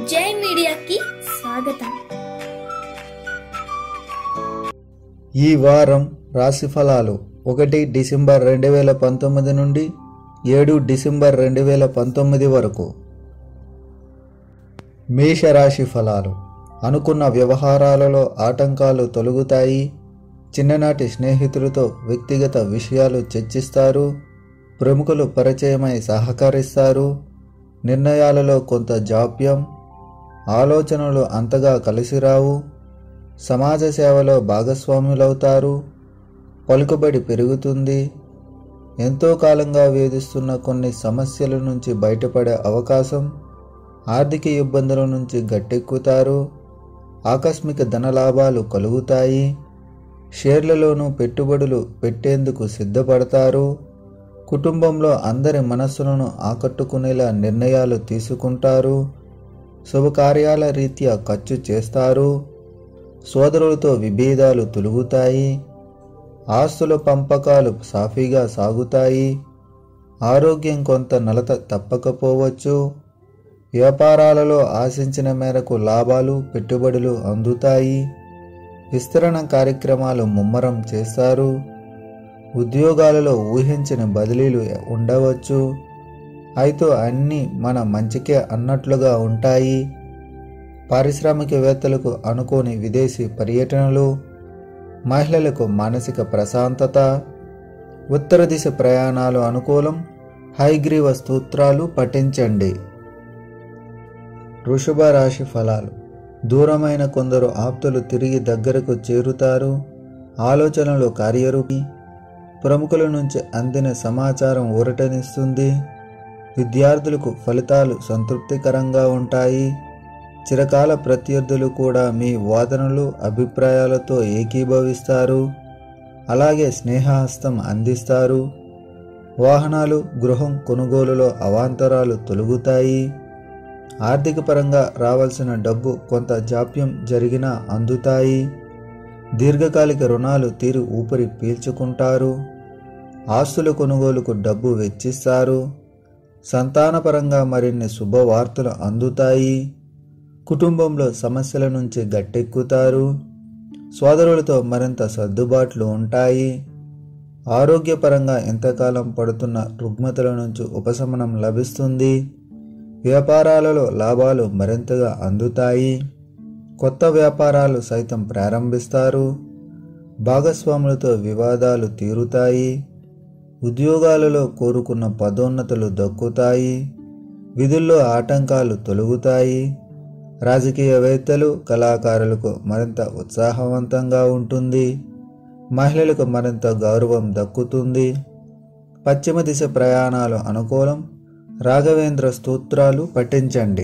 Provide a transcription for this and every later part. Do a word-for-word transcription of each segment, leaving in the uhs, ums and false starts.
జై మీడియాకి స్వాగతం. ఈ వారం రాశి ఫలాలు ఒకటి డిసెంబర్ రెండు వేల పంతొమ్మిది నుండి ఏడు డిసెంబర్ రెండు వేల పంతొమ్మిది వరకు. మేషరాశి ఫలాలు. అనుకున్న వ్యవహారాలలో ఆటంకాలు తొలగుతాయి. చిన్ననాటి స్నేహితులతో వ్యక్తిగత విషయాలు చర్చిస్తారు. ప్రముఖులు పరిచయమై సహకరిస్తారు. నిర్ణయాలలో కొంత జాప్యం. ఆలోచనలు అంతగా కలిసిరావు. సమాజ సేవలో భాగస్వాములవుతారు. పలుకుబడి పెరుగుతుంది. ఎంతో కాలంగా వేధిస్తున్న కొన్ని సమస్యల నుంచి బయటపడే అవకాశం. ఆర్థిక ఇబ్బందుల నుంచి గట్టెక్కుతారు. ఆకస్మిక ధనలాభాలు కలుగుతాయి. షేర్లలోనూ పెట్టుబడులు పెట్టేందుకు సిద్ధపడతారు. కుటుంబంలో అందరి మనస్సులను ఆకట్టుకునేలా నిర్ణయాలు తీసుకుంటారు. శుభకార్యాల రీత్యా ఖర్చు చేస్తారు. సోదరులతో విభేదాలు తొలగుతాయి. ఆస్తుల పంపకాలు సాఫీగా సాగుతాయి. ఆరోగ్యం కొంత నలత తప్పకపోవచ్చు. వ్యాపారాలలో ఆశించిన మేరకు లాభాలు పెట్టుబడులు అందుతాయి. విస్తరణ కార్యక్రమాలు ముమ్మరం చేస్తారు. ఉద్యోగాలలో ఊహించిన బదిలీలు ఉండవచ్చు. అయితే అన్నీ మన మంచికే అన్నట్లుగా ఉంటాయి. పారిశ్రామికవేత్తలకు అనుకోని విదేశీ పర్యటనలు. మహిళలకు మానసిక ప్రశాంతత. ఉత్తర దిశ ప్రయాణాలు అనుకూలం. హైగ్రీవ స్తోత్రాలు పఠించండి. వృషభ రాశి ఫలాలు. దూరమైన కొందరు ఆప్తులు తిరిగి దగ్గరకు చేరుతారు. ఆలోచనలు కార్యరూపి. ప్రముఖుల నుంచి అందిన సమాచారం ఊరటనిస్తుంది. విద్యార్థులకు ఫలితాలు సంతృప్తికరంగా ఉంటాయి. చిరకాల ప్రత్యర్థులు కూడా మీ వాదనలు అభిప్రాయాలతో ఏకీభవిస్తారు. అలాగే స్నేహహస్తం అందిస్తారు. వాహనాలు గృహం కొనుగోలులో అవాంతరాలు తొలగుతాయి. ఆర్థిక పరంగా రావాల్సిన డబ్బు కొంత జాప్యం జరిగినా అందుతాయి. దీర్ఘకాలిక రుణాలు తీరి ఊపిరి పీల్చుకుంటారు. ఆస్తుల కొనుగోలుకు డబ్బు వెచ్చిస్తారు. సంతానపరంగా మరిన్ని శుభవార్తలు అందుతాయి. కుటుంబంలో సమస్యల నుంచి గట్టెక్కుతారు. సోదరులతో మరింత సర్దుబాట్లు ఉంటాయి. ఆరోగ్యపరంగా ఎంతకాలం పడుతున్న రుగ్మతల నుంచి ఉపశమనం లభిస్తుంది. వ్యాపారాలలో లాభాలు మరింతగా అందుతాయి. కొత్త వ్యాపారాలు సైతం ప్రారంభిస్తారు. భాగస్వాములతో వివాదాలు తీరుతాయి. ఉద్యోగాలలో కోరుకున్న పదోన్నతులు దక్కుతాయి. విధుల్లో ఆటంకాలు తొలగుతాయి. రాజకీయవేత్తలు కళాకారులకు మరింత ఉత్సాహవంతంగా ఉంటుంది. మహిళలకు మరింత గౌరవం దక్కుతుంది. పశ్చిమ దిశ ప్రయాణాలు అనుకూలం. రాఘవేంద్ర స్తోత్రాలు పఠించండి.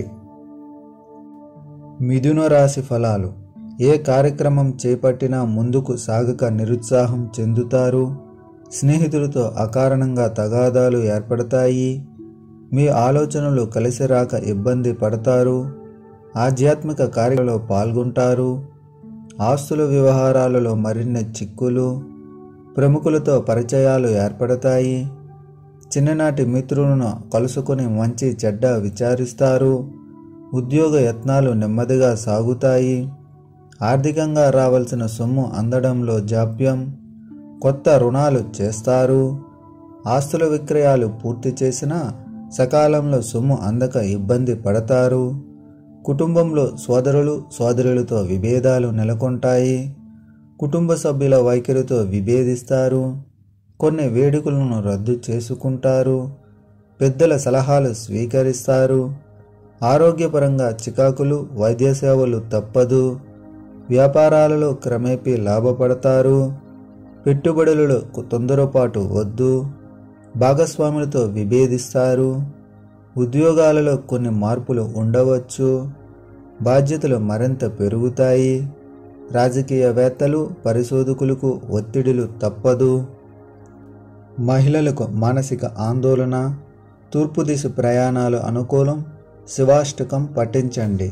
మిథున రాశి ఫలాలు. ఏ కార్యక్రమం చేపట్టినా ముందుకు సాగక నిరుత్సాహం చెందుతారు. స్నేహితులతో అకారణంగా తగాదాలు ఏర్పడతాయి. మీ ఆలోచనలు కలిసి రాక ఇబ్బంది పడతారు. ఆధ్యాత్మిక కార్యాలలో పాల్గొంటారు. ఆస్తుల వ్యవహారాలలో మరిన్ని చిక్కులు. ప్రముఖులతో పరిచయాలు ఏర్పడతాయి. చిన్ననాటి మిత్రులను కలుసుకొని మంచి చెడ్డ విచారిస్తారు. ఉద్యోగ యత్నాలు నెమ్మదిగా సాగుతాయి. ఆర్థికంగా రావాల్సిన సొమ్ము అందడంలో జాప్యం. కొత్త రుణాలు చేస్తారు. ఆస్తుల విక్రయాలు పూర్తి చేసినా సకాలంలో సొమ్ము అందక ఇబ్బంది పడతారు. కుటుంబంలో సోదరులు సోదరులతో విభేదాలు నెలకొంటాయి. కుటుంబ సభ్యుల వైఖరితో విభేదిస్తారు. కొన్ని వేడుకలను రద్దు చేసుకుంటారు. పెద్దల సలహాలు స్వీకరిస్తారు. ఆరోగ్యపరంగా చికాకులు. వైద్య సేవలు తప్పదు. వ్యాపారాలలో క్రమేపీ లాభపడతారు. పెట్టుబడులలో తొందరపాటు వద్దు. భాగస్వాములతో విభేదిస్తారు. ఉద్యోగాలలో కొన్ని మార్పులు ఉండవచ్చు. బాధ్యతలు మరింత పెరుగుతాయి. రాజకీయవేత్తలు పరిశోధకులకు ఒత్తిడులు తప్పదు. మహిళలకు మానసిక ఆందోళన. తూర్పు దిశ ప్రయాణాలు అనుకూలం. శివాష్టకం పఠించండి.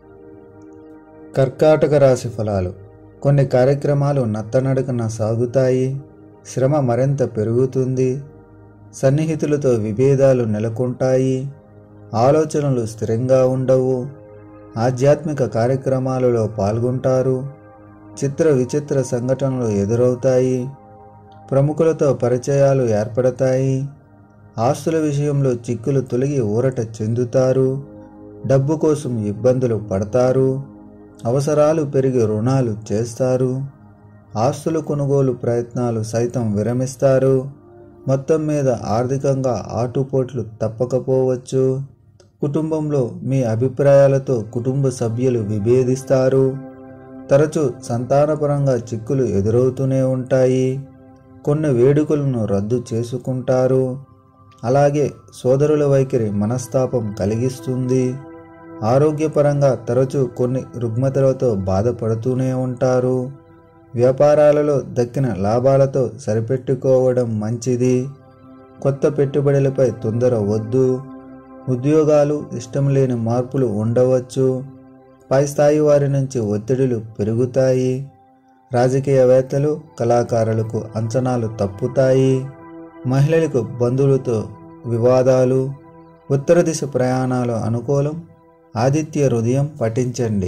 కర్కాటక రాశి ఫలాలు. కొన్ని కార్యక్రమాలు నత్తనడకన సాగుతాయి. శ్రమ మరింత పెరుగుతుంది. సన్నిహితులతో విభేదాలు నెలకొంటాయి. ఆలోచనలు స్థిరంగా ఉండవు. ఆధ్యాత్మిక కార్యక్రమాలలో పాల్గొంటారు. చిత్ర విచిత్ర సంఘటనలు ఎదురవుతాయి. ప్రముఖులతో పరిచయాలు ఏర్పడతాయి. ఆస్తుల విషయంలో చిక్కులు తొలగి ఊరట చెందుతారు. డబ్బు కోసం ఇబ్బందులు పడతారు. అవసరాలు పెరిగి రుణాలు చేస్తారు. ఆస్తుల కొనుగోలు ప్రయత్నాలు సైతం విరమిస్తారు. మొత్తం మీద ఆర్థికంగా ఆటుపోట్లు తప్పకపోవచ్చు. కుటుంబంలో మీ అభిప్రాయాలతో కుటుంబ సభ్యులు విభేదిస్తారు. తరచూ సంతానపరంగా చిక్కులు ఎదురవుతూనే ఉంటాయి. కొన్ని వేడుకలను రద్దు చేసుకుంటారు. అలాగే సోదరుల వైఖరి మనస్తాపం కలిగిస్తుంది. ఆరోగ్యపరంగా తరచూ కొన్ని రుగ్మతలతో బాధపడుతూనే ఉంటారు. వ్యాపారాలలో దక్కిన లాభాలతో సరిపెట్టుకోవడం మంచిది. కొత్త పెట్టుబడులపై తొందర వద్దు. ఉద్యోగాలు ఇష్టం లేని మార్పులు ఉండవచ్చు. పై స్థాయి వారి నుంచి ఒత్తిడులు పెరుగుతాయి. రాజకీయవేత్తలు, కళాకారులకు అంచనాలు తప్పుతాయి. మహిళలకు బంధువులతో వివాదాలు. ఉత్తర దిశ ప్రయాణాలు అనుకూలం. ఆదిత్య హృదయం పఠించండి.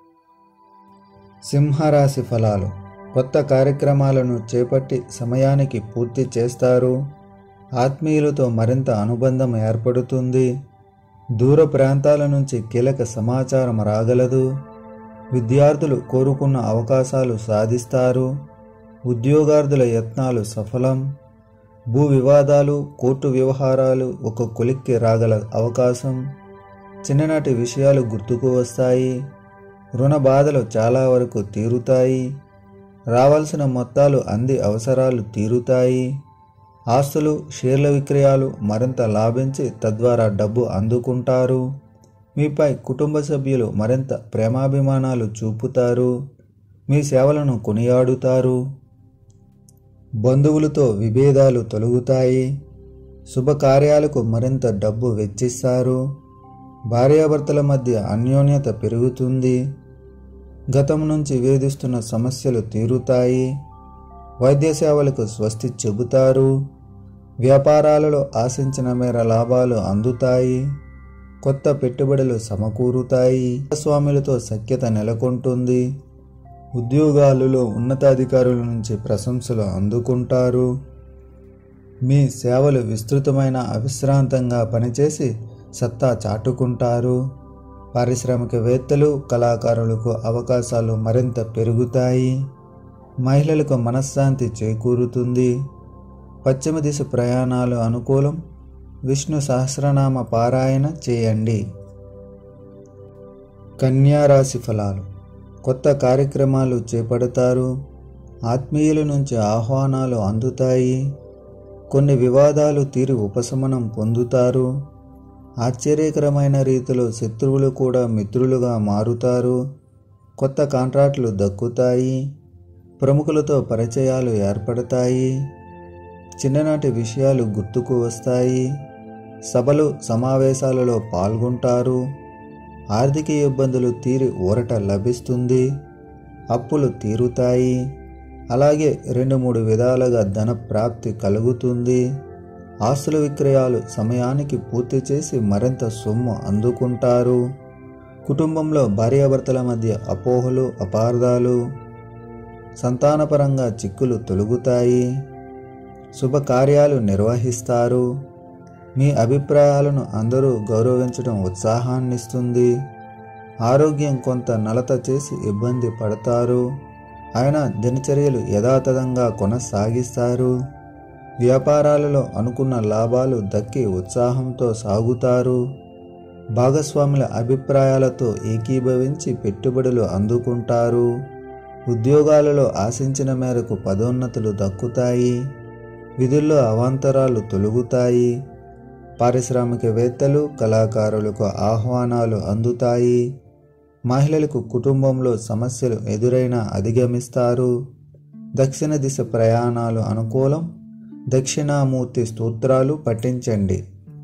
సింహరాశి ఫలాలు. కొత్త కార్యక్రమాలను చేపట్టి సమయానికి పూర్తి చేస్తారు. ఆత్మీయులతో మరింత అనుబంధం ఏర్పడుతుంది. దూర ప్రాంతాల నుంచి కీలక సమాచారం రాగలదు. విద్యార్థులు కోరుకున్న అవకాశాలు సాధిస్తారు. ఉద్యోగార్థుల యత్నాలు సఫలం. భూ వివాదాలు, కోర్టు వ్యవహారాలు ఒక కొలిక్కి రాగల అవకాశం. చిన్ననాటి విషయాలు గుర్తుకు వస్తాయి. రుణ బాధలు చాలా వరకు తీరుతాయి. రావాల్సిన మొత్తాలు అంది అవసరాలు తీరుతాయి. ఆస్తులు, షేర్ల విక్రయాలు మరింత లాభించి తద్వారా డబ్బు అందుకుంటారు. మీపై కుటుంబ సభ్యులు మరింత ప్రేమాభిమానాలు చూపుతారు. మీ సేవలను కొనియాడుతారు. బంధువులతో విభేదాలు తొలగుతాయి. శుభకార్యాలకు మరింత డబ్బు వెచ్చిస్తారు. భార్యాభర్తల మధ్య అన్యోన్యత పెరుగుతుంది. గతం నుంచి వేధిస్తున్న సమస్యలు తీరుతాయి. వైద్య సేవలకు స్వస్తి చెబుతారు. వ్యాపారాలలో ఆశించిన మేర లాభాలు అందుతాయి. కొత్త పెట్టుబడులు సమకూరుతాయి. స్వాములతో సఖ్యత నెలకొంటుంది. ఉద్యోగాలలో ఉన్నతాధికారుల నుంచి ప్రశంసలు అందుకుంటారు. మీ సేవలు విస్తృతమైన అవిశ్రాంతంగా పనిచేసి సత్తా చాటుకుంటారు. పారిశ్రామికవేత్తలు, కళాకారులకు అవకాశాలు మరింత పెరుగుతాయి. మహిళలకు మనశ్శాంతి చేకూరుతుంది. పశ్చిమ దిశ ప్రయాణాలు అనుకూలం. విష్ణు సహస్రనామ పారాయణ చేయండి. కన్యా రాశి ఫలాలు. కొత్త కార్యక్రమాలు చేపడతారు. ఆత్మీయుల నుంచి ఆహ్వానాలు అందుతాయి. కొన్ని వివాదాలు తీరి ఉపశమనం పొందుతారు. ఆశ్చర్యకరమైన రీతిలో శత్రువులు కూడా మిత్రులుగా మారుతారు. కొత్త కాంట్రాక్టులు దక్కుతాయి. ప్రముఖులతో పరిచయాలు ఏర్పడతాయి. చిన్ననాటి విషయాలు గుర్తుకు వస్తాయి. సభలు, సమావేశాలలో పాల్గొంటారు. ఆర్థిక ఇబ్బందులు తీరి ఊరట లభిస్తుంది. అప్పులు తీరుతాయి. అలాగే రెండు మూడు విధాలుగా ధన ప్రాప్తి కలుగుతుంది. ఆస్తుల విక్రయాలు సమయానికి పూర్తి చేసి మరింత సొమ్ము అందుకుంటారు. కుటుంబంలో భార్యాభర్తల మధ్య అపోహలు, అపార్థాలు. సంతానపరంగా చిక్కులు తొలగుతాయి. శుభకార్యాలు నిర్వహిస్తారు. మీ అభిప్రాయాలను అందరూ గౌరవించడం ఉత్సాహాన్నిస్తుంది. ఆరోగ్యం కొంత నలత చేసి ఇబ్బంది పడతారు. అయినా దినచర్యలు యథాతథంగా కొనసాగిస్తారు. వ్యాపారాలలో అనుకున్న లాభాలు దక్కి ఉత్సాహంతో సాగుతారు. భాగస్వాముల అభిప్రాయాలతో ఏకీభవించి పెట్టుబడులు అందుకుంటారు. ఉద్యోగాలలో ఆశించిన మేరకు పదోన్నతులు దక్కుతాయి. విధుల్లో అవాంతరాలు తొలగుతాయి. పారిశ్రామికవేత్తలు, కళాకారులకు ఆహ్వానాలు అందుతాయి. మహిళలకు కుటుంబంలో సమస్యలు ఎదురైనా అధిగమిస్తారు. దక్షిణ దిశ ప్రయాణాలు అనుకూలం. దక్షిణామూర్తి స్తోత్రాలు పఠించండి.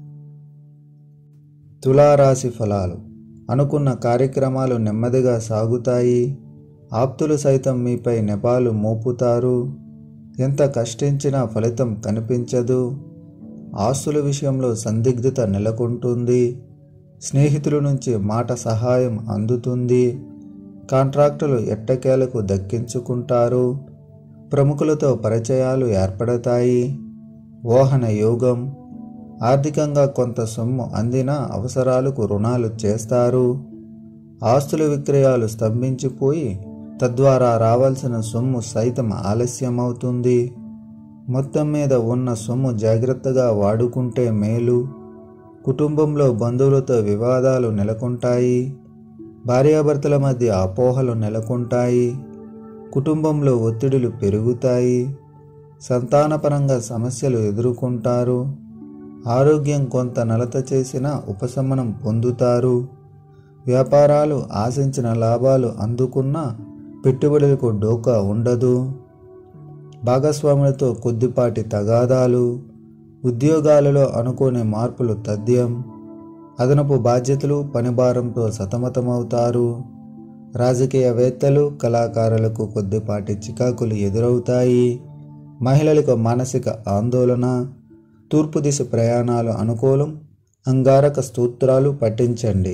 తులారాశి ఫలాలు. అనుకున్న కార్యక్రమాలు నెమ్మదిగా సాగుతాయి. ఆప్తులు సైతం మీపై నెపాలు మోపుతారు. ఎంత కష్టించినా ఫలితం కనిపించదు. ఆస్తుల విషయంలో సందిగ్ధత నెలకొంటుంది. స్నేహితుల నుంచి మాట సహాయం అందుతుంది. కాంట్రాక్టులు ఎట్టకేలకు దక్కించుకుంటారు. ప్రముఖులతో పరిచయాలు ఏర్పడతాయి. వాహన యోగం. ఆర్థికంగా కొంత సొమ్ము అందినా అవసరాలకు రుణాలు చేస్తారు. ఆస్తుల విక్రయాలు స్తంభించిపోయి తద్వారా రావాల్సిన సొమ్ము సైతం ఆలస్యమవుతుంది. మొత్తం మీద ఉన్న సొమ్ము జాగ్రత్తగా వాడుకుంటే మేలు. కుటుంబంలో బంధువులతో వివాదాలు నెలకొంటాయి. భార్యాభర్తల మధ్య అపోహలు నెలకొంటాయి. కుటుంబంలో ఒత్తిడులు పెరుగుతాయి. సంతానపరంగా సమస్యలు ఎదుర్కొంటారు. ఆరోగ్యం కొంత నలత చేసినా ఉపశమనం పొందుతారు. వ్యాపారాలు ఆశించిన లాభాలు అందుకున్నా పెట్టుబడులకు డోకా ఉండదు. భాగస్వాములతో కొద్దిపాటి తగాదాలు. ఉద్యోగాలలో అనుకోని మార్పులు తథ్యం. అదనపు బాధ్యతలు పనిభారంతో సతమతమవుతారు. రాజకీయవేత్తలు కళాకారులకు కొద్దిపాటి చికాకులు ఎదురవుతాయి. మహిళలకు మానసిక ఆందోళన. తూర్పు దిశ ప్రయాణాలు అనుకూలం. అంగారక స్తోత్రాలు పఠించండి.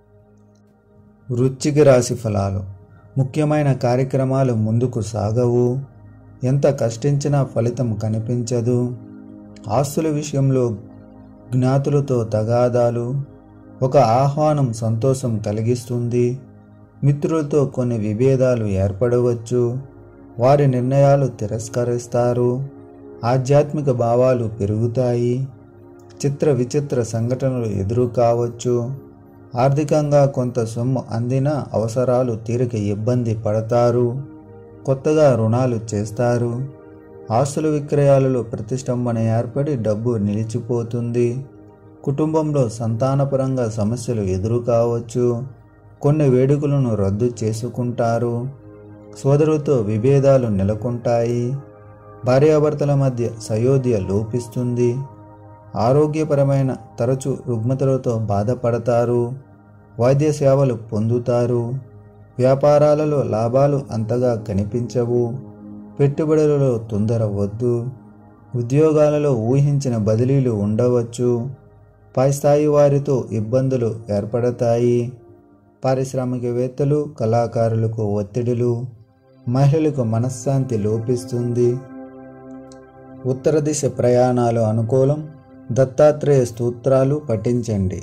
వృశ్చిక రాశి ఫలాలు. ముఖ్యమైన కార్యక్రమాలు ముందుకు సాగవు. ఎంత కష్టించినా ఫలితం కనిపించదు. ఆస్తుల విషయంలో జ్ఞాతులతో తగాదాలు. ఒక ఆహ్వానం సంతోషం కలిగిస్తుంది. మిత్రులతో కొన్ని విభేదాలు ఏర్పడవచ్చు. వారి నిర్ణయాలు తిరస్కరిస్తారు. ఆధ్యాత్మిక భావాలు పెరుగుతాయి. చిత్ర విచిత్ర సంఘటనలు ఎదురు కావచ్చు. ఆర్థికంగా కొంత సొమ్ము అందినా అవసరాలు తీరక ఇబ్బంది పడతారు. కొత్తగా రుణాలు చేస్తారు. ఆస్తుల విక్రయాలలో ప్రతిష్టంభన ఏర్పడి డబ్బు నిలిచిపోతుంది. కుటుంబంలో సంతానపరంగా సమస్యలు ఎదురు కావచ్చు. కొన్ని వేడుకలను రద్దు చేసుకుంటారు. సోదరులతో విభేదాలు నెలకొంటాయి. భార్యాభర్తల మధ్య సయోధ్య లోపిస్తుంది. ఆరోగ్యపరమైన తరచు రుగ్మతలతో బాధపడతారు. వైద్య సేవలు పొందుతారు. వ్యాపారాలలో లాభాలు అంతగా కనిపించవు. పెట్టుబడులలో తొందర వద్దు. ఉద్యోగాలలో ఊహించిన బదిలీలు ఉండవచ్చు. పై స్థాయి వారితో ఇబ్బందులు ఏర్పడతాయి. పారిశ్రామికవేత్తలు కళాకారులకు ఒత్తిడులు. మహిళలకు మనశ్శాంతి లోపిస్తుంది. ఉత్తర దిశ ప్రయాణాలు అనుకూలం. దత్తాత్రేయ స్తోత్రాలు పఠించండి.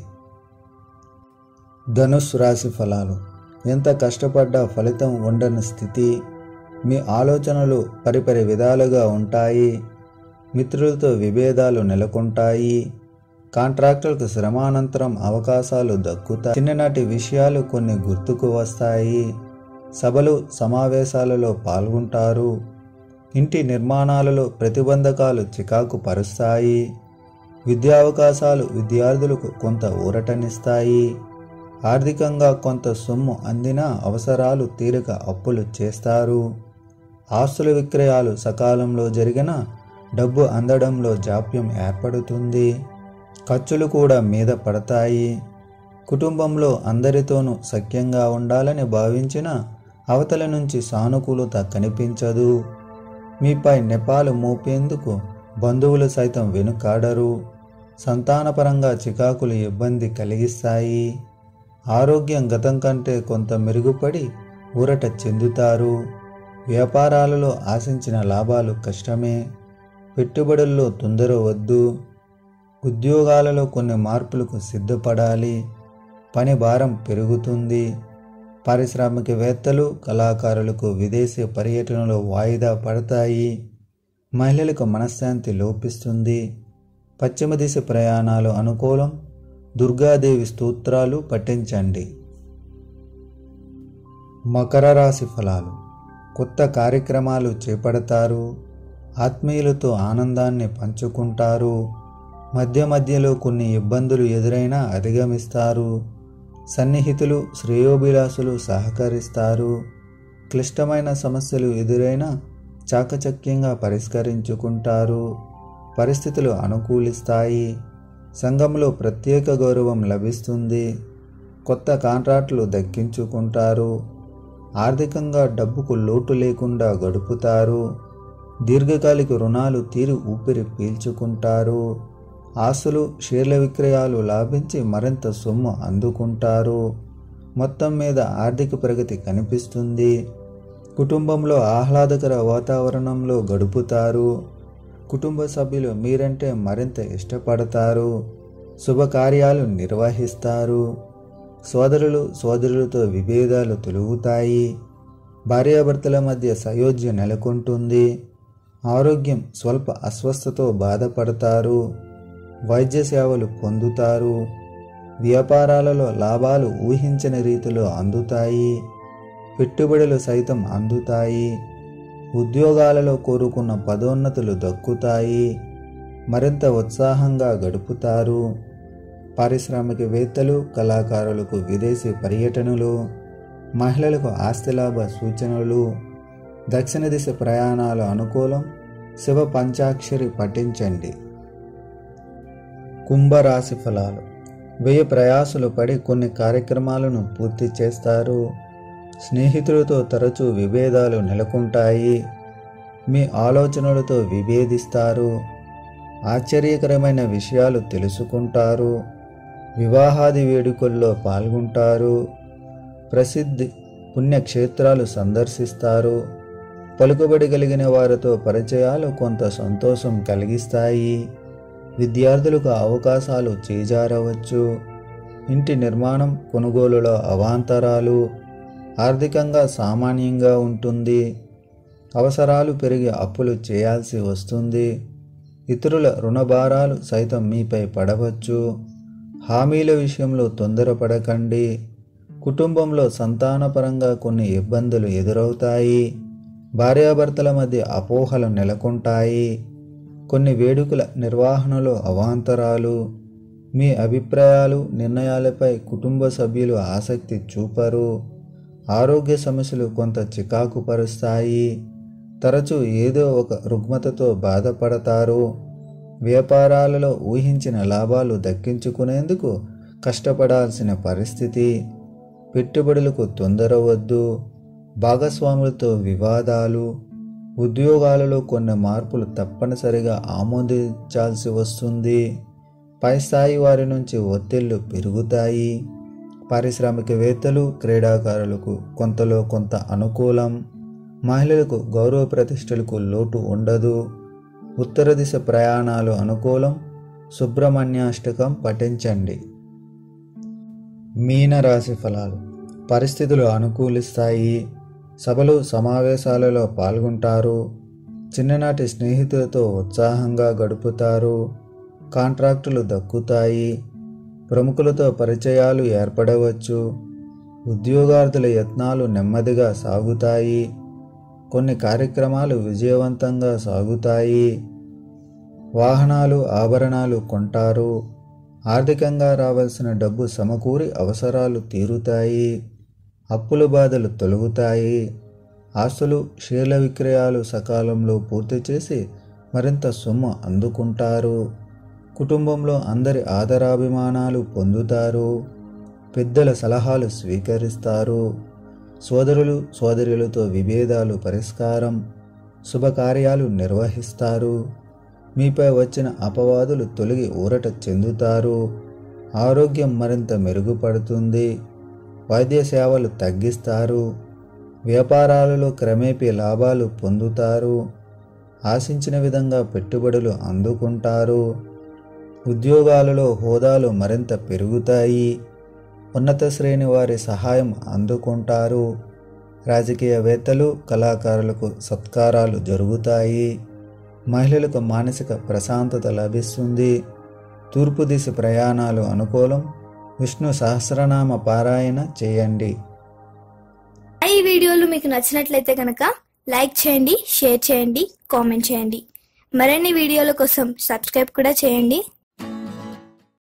ధనుస్సు రాశి ఫలాలు. ఎంత కష్టపడ్డా ఫలితం ఉండని స్థితి. మీ ఆలోచనలు పరిపరి విధాలుగా ఉంటాయి. మిత్రులతో విభేదాలు నెలకొంటాయి. కాంట్రాక్టులకు శ్రమానంతరం అవకాశాలు దక్కుతాయి. చిన్ననాటి విషయాలు కొన్ని గుర్తుకు వస్తాయి. సభలు సమావేశాలలో పాల్గొంటారు. ఇంటి నిర్మాణాలలో ప్రతిబంధకాలు చికాకు పరుస్తాయి. విద్యావకాశాలు విద్యార్థులకు కొంత ఊరటనిస్తాయి. ఆర్థికంగా కొంత సొమ్ము అందినా అవసరాలు తీరక అప్పులు చేస్తారు. ఆస్తుల విక్రయాలు సకాలంలో జరిగిన డబ్బు అందడంలో జాప్యం ఏర్పడుతుంది. ఖర్చులు కూడా మీద పడతాయి. కుటుంబంలో అందరితోనూ సఖ్యంగా ఉండాలని భావించిన అవతల నుంచి సానుకూలత కనిపించదు. మీపై నెపాలు మోపేందుకు బంధువులు సైతం వెనుకాడరు. సంతానపరంగా చికాకులు ఇబ్బంది కలిగిస్తాయి. ఆరోగ్యం గతం కంటే కొంత మెరుగుపడి ఊరట చెందుతారు. వ్యాపారాలలో ఆశించిన లాభాలు కష్టమే. పెట్టుబడుల్లో తొందర వద్దు. ఉద్యోగాలలో కొన్ని మార్పులకు సిద్ధపడాలి. పని భారం పెరుగుతుంది. పారిశ్రామికవేత్తలు కళాకారులకు విదేశీ పర్యటనలు వాయిదా పడతాయి. మహిళలకు మనశ్శాంతి లోపిస్తుంది. పశ్చిమ దిశ ప్రయాణాలు అనుకూలం. దుర్గాదేవి స్తోత్రాలు పఠించండి. మకర రాశి ఫలాలు. కొత్త కార్యక్రమాలు చేపడతారు. ఆత్మీయులతో ఆనందాన్ని పంచుకుంటారు. మధ్య మధ్యలో కొన్ని ఇబ్బందులు ఎదురైనా అధిగమిస్తారు. సన్నిహితులు శ్రేయోభిలాషులు సహకరిస్తారు. క్లిష్టమైన సమస్యలు ఎదురైనా చాకచక్యంగా పరిష్కరించుకుంటారు. పరిస్థితులు అనుకూలిస్తాయి. సంఘంలో ప్రత్యేక గౌరవం లభిస్తుంది. కొత్త కాంట్రాక్టులు దక్కించుకుంటారు. ఆర్థికంగా డబ్బుకు లోటు లేకుండా గడుపుతారు. దీర్ఘకాలిక రుణాలు తీరి ఊపిరి పీల్చుకుంటారు. ఆస్తులు షేర్ల విక్రయాలు లాభించి మరింత సొమ్ము అందుకుంటారు. మొత్తం మీద ఆర్థిక ప్రగతి కనిపిస్తుంది. కుటుంబంలో ఆహ్లాదకర వాతావరణంలో గడుపుతారు. కుటుంబ సభ్యులు మీరంటే మరింత ఇష్టపడతారు. శుభకార్యాలు నిర్వహిస్తారు. సోదరులు సోదరులతో విభేదాలు తొలగుతాయి. భార్యాభర్తల మధ్య సయోధ్య నెలకొంటుంది. ఆరోగ్యం స్వల్ప అస్వస్థతో బాధపడతారు. వైద్య సేవలు పొందుతారు. వ్యాపారాలలో లాభాలు ఊహించని రీతిలో అందుతాయి. పెట్టుబడులు సైతం అందుతాయి. ఉద్యోగాలలో కోరుకున్న పదోన్నతులు దక్కుతాయి. మరింత ఉత్సాహంగా గడుపుతారు. పారిశ్రామికవేత్తలు కళాకారులకు విదేశీ పర్యటనలు, మహిళలకు ఆస్తిలాభ సూచనలు, దక్షిణ దిశ ప్రయాణాలు అనుకూలం. శివ పంచాక్షరి పఠించండి. కుంభరాశి ఫలాలు. వ్యయ ప్రయాసలు పడి కొన్ని కార్యక్రమాలను పూర్తి చేస్తారు. స్నేహితులతో తరచూ విభేదాలు నెలకొంటాయి. మీ ఆలోచనలతో విభేదిస్తారు. ఆశ్చర్యకరమైన విషయాలు తెలుసుకుంటారు. వివాహాది వేడుకల్లో పాల్గొంటారు. ప్రసిద్ధి పుణ్యక్షేత్రాలు సందర్శిస్తారు. పలుకుబడి కలిగిన వారితో పరిచయాలు కొంత సంతోషం కలిగిస్తాయి. విద్యార్థులకు అవకాశాలు చేజారవచ్చు. ఇంటి నిర్మాణం కొనుగోలులో అవాంతరాలు. ఆర్థికంగా సామాన్యంగా ఉంటుంది. అవసరాలు పెరిగి అప్పులు చేయాల్సి వస్తుంది. ఇతరుల రుణభారాలు సైతం మీపై పడవచ్చు. హామీల విషయంలో తొందరపడకండి. కుటుంబంలో సంతానపరంగా కొన్ని ఇబ్బందులు ఎదురవుతాయి. భార్యాభర్తల మధ్య అపోహలు నెలకొంటాయి. కొన్ని వేడుకల నిర్వహణలో అవాంతరాలు. మీ అభిప్రాయాలు నిర్ణయాలపై కుటుంబ సభ్యులు ఆసక్తి చూపరు. ఆరోగ్య సమస్యలు కొంత చికాకు పరుస్తాయి. తరచూ ఏదో ఒక రుగ్మతతో బాధపడతారు. వ్యాపారాలలో ఊహించిన లాభాలు దక్కించుకునేందుకు కష్టపడాల్సిన పరిస్థితి. పెట్టుబడులకు తొందర వద్దు. భాగస్వాములతో వివాదాలు. ఉద్యోగాలలో కొన్ని మార్పులు తప్పనిసరిగా ఆమోదించాల్సి వస్తుంది. పై స్థాయి వారి నుంచి ఒత్తిళ్లు పెరుగుతాయి. పారిశ్రామికవేత్తలు క్రీడాకారులకు కొంతలో కొంత అనుకూలం. మహిళలకు గౌరవ ప్రతిష్టలకు లోటు ఉండదు. ఉత్తర దిశ ప్రయాణాలు అనుకూలం. సుబ్రహ్మణ్యాష్టకం పఠించండి. మీనరాశి ఫలాలు. పరిస్థితులు అనుకూలిస్తాయి. సభలు సమావేశాలలో పాల్గొంటారు. చిన్ననాటి స్నేహితులతో ఉత్సాహంగా గడుపుతారు. కాంట్రాక్టులు దక్కుతాయి. ప్రముఖులతో పరిచయాలు ఏర్పడవచ్చు. ఉద్యోగార్థుల యత్నాలు నెమ్మదిగా సాగుతాయి. కొన్ని కార్యక్రమాలు విజయవంతంగా సాగుతాయి. వాహనాలు ఆభరణాలు కొంటారు. ఆర్థికంగా రావాల్సిన డబ్బు సమకూరి అవసరాలు తీరుతాయి. అప్పుల బాధలు తొలగుతాయి. ఆస్తులు షేర్ల విక్రయాలు సకాలంలో పూర్తి చేసి మరింత సొమ్ము అందుకుంటారు. కుటుంబంలో అందరి ఆదరాభిమానాలు పొందుతారు. పెద్దల సలహాలు స్వీకరిస్తారు. సోదరులు సోదరులతో విభేదాలు పరిష్కారం. శుభకార్యాలు నిర్వహిస్తారు. మీపై వచ్చిన అపవాదులు తొలగి ఊరట చెందుతారు. ఆరోగ్యం మరింత మెరుగుపడుతుంది. వైద్య సేవలు తగ్గిస్తారు. వ్యాపారాలలో క్రమేపీ లాభాలు పొందుతారు. ఆశించిన విధంగా పెట్టుబడులు అందుకుంటారు. ఉద్యోగాలలో హోదాలు మరింత పెరుగుతాయి. ఉన్నత శ్రేణి వారి సహాయం అందుకుంటారు. రాజకీయవేత్తలు కళాకారులకు సత్కారాలు జరుగుతాయి. మహిళలకు మానసిక ప్రశాంతత లభిస్తుంది. తూర్పు దిశ ప్రయాణాలు అనుకూలం. విష్ణు సహస్రనామ పారాయణ చేయండి. ఈ వీడియోలు మీకు నచ్చినట్లయితే కనుక లైక్ చేయండి, షేర్ చేయండి, కామెంట్ చేయండి. మరిన్ని వీడియోల కోసం సబ్స్క్రైబ్ కూడా చేయండి.